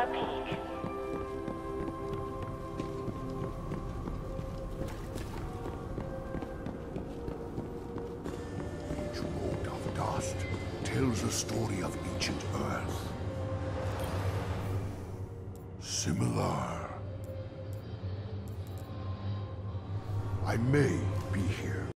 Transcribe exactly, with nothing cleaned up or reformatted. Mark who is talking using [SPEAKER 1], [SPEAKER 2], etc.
[SPEAKER 1] a peek.
[SPEAKER 2] Each mote of dust tells a story of ancient Earth. Similar. I may be here.